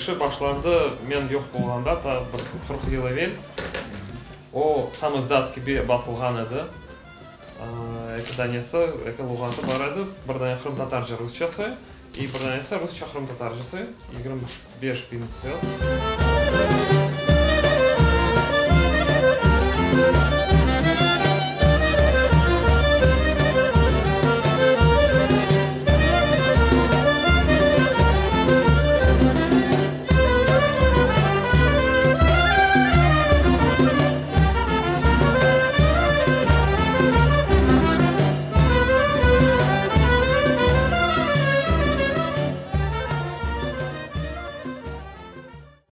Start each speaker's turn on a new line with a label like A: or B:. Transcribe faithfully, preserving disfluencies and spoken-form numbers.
A: бірінші башларды мен жоқ болғанда, та бір қырық ел evvel, o сам издатки басылған еді. Это данесі, это луғаты бар еді, бір дане Крым-татаржа русчасы, и бір данесі русча Крым-татаржасы, егерме беш bin